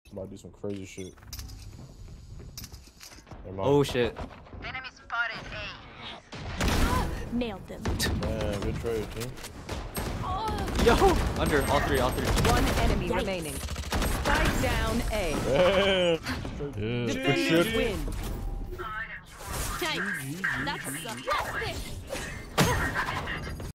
I'm about to do some crazy shit. Oh shit. Enemy spotted A. Nailed them. Man, good trade, team. Yo! Under, all three. One enemy Yikes. remaining. Spike down A. Yeah. Defenders win. Yikes. That's